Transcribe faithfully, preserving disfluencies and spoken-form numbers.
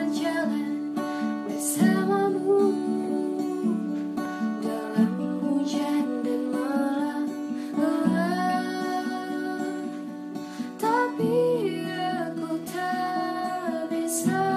berjalan bersamamu dalam hujan dan malam lelah, tapi aku tak bisa